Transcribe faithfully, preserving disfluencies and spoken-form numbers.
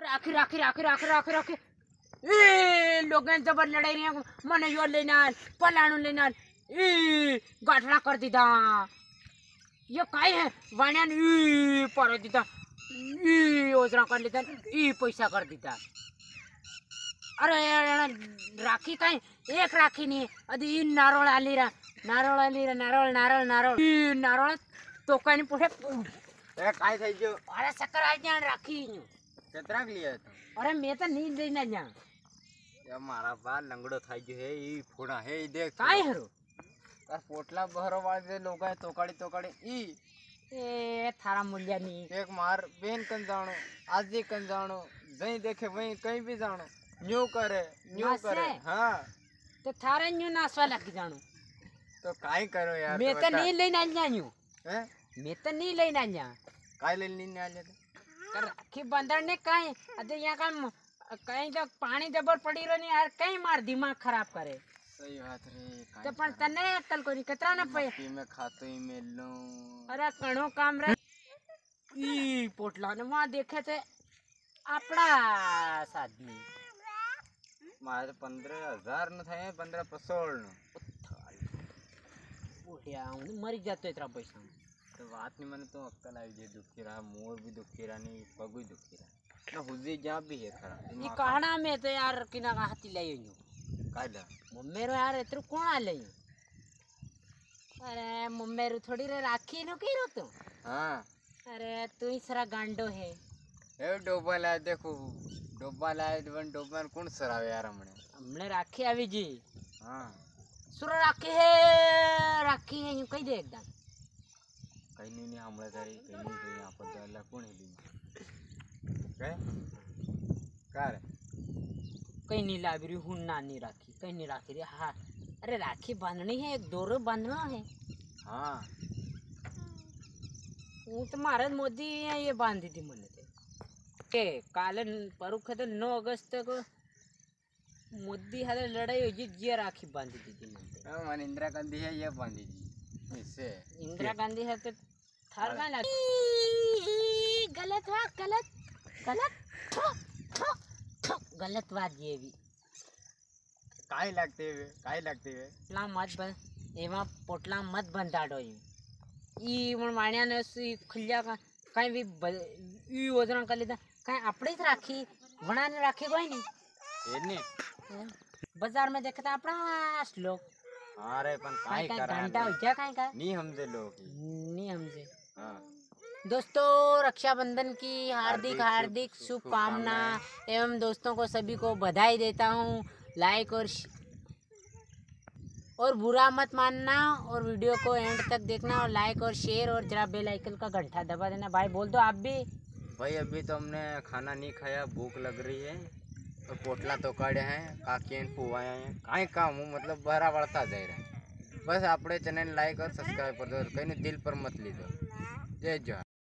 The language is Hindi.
राखी राखी राखी राखी राखी राखी ए लोग जबर लड़ाई रही हैं मन यो लेना पलाणु लेना ए गाठड़ा कर दीदा ये काय है वाण्यान ई पर दीदा ई ओजरा कर लेता ई पैसा कर दीदा अरे राखी काय एक राखी नहीं अदी ई नारोळ आली रा नारोळ आली रा नारोळ नारोळ नारोळ ई नारोळ तोकानी पुढे ए काय થઈ ગયો अरे शक्कर आ जान राखी કેટલાક लिया तो अरे मैं तो नहीं लेना जा ये मारा बाल लंगड़ो થઈ ગયો હે ઈ ફોડા હે ઈ देख काय हरो तार पोटला बहरो वाले लोग है तोकाड़ी तोकाड़ी ई ए थारा मूल्य नहीं एक मार बेन कन जानो आजी कन जानो जहीं देखे वहीं कहीं भी जानो न्यू करे न्यू करे हाँ तो थारा न्यू नासवा लग जानो तो काई करो यार मैं तो नहीं लेना जान्यू हैं मैं तो नहीं लेना जा काय ले लेने आले कर राखी बंदर ने काई अरे यहाँ का कहीं जब पानी जबर पड़ी रही यार कहीं मार दिमाग खराब करे सही बात रे तो पण तने अक्कल कोनी कतरा ना पे मैं खातो ही में लूं अरे कणो काम रे ई पोटला ने वहां देखे थे अपना आदमी मारे पंद्रह हजार न थे पंद्रह पसोल न ओडिया मरी जातो इतना पैसा तो बात नहीं मैंने तो अक्कल आई जे दुखी रहा मोर भी दुखी रहा नहीं पगु दुखी रहा ना हुजी जहाँ भी है खरा ये कहना में तो यार किना का हाथी ले यूं कायदा मम्मेरो यार इतरो कोण आले अरे मम्मेरो थोड़ी रे राखी नो की रो तू हाँ अरे तू ही सारा गांडो है ए डोबा लाए देखो डोबा लाए वन डोबा कौन सरावे यार हमने हमने राखी आवी जी हाँ सुर राखी है राखी है यूं कही दे एकदम कहीं नहीं नहीं हमले तारी कहीं नहीं तो यहाँ पर तो अल्लाह कौन है ली क्या क्या रे कहीं नहीं लाबरी हूँ नानी राखी कहीं नहीं राखी रे हाँ अरे राखी बांधनी है एक दोरो बांधना है हाँ वो तो महाराज मोदी ये बांधी थी मैंने के काले परुख तो नौ अगस्त को मोदी हाले लड़ाई हुई जी राखी बांधी थी मैंने मन इंदिरा गांधी है ये बांधी जी इससे इंदिरा गांधी है तो थार का लग गलत बात गलत गलत थो, थो, थो, गलत बात ये भी काय लगते हुए काय लगते हुए पोटला मत बन एवा पोटला मत बंधाडो ई मन माण्या ने सी खुल्या का कहीं भी ई वजन कर लेता कहीं अपने ही राखी बना ने राखी कोई नहीं ये नहीं बाजार में देखता अपना लोग अरे पण काय करा घंटा हो जा काहे का नहीं हमसे लोग नहीं हमसे हाँ दोस्तों रक्षाबंधन की हार्दिक हार्दिक शुभकामना एवं दोस्तों को सभी को बधाई देता हूँ लाइक और और बुरा मत मानना और वीडियो को एंड तक देखना और लाइक और शेयर और जरा बेल आइकन का घंटा दबा देना भाई बोल दो आप भी भाई अभी तो हमने खाना नहीं खाया भूख लग रही है तो पोटला तो काढ़े हैं काकियन पुआया हैं काई काम हूँ मतलब बहरा बढ़ता जा रहा है बस अपने चैनल लाइक और सब्सक्राइब कर दो कहीं दिल पर मत ली दो जय जय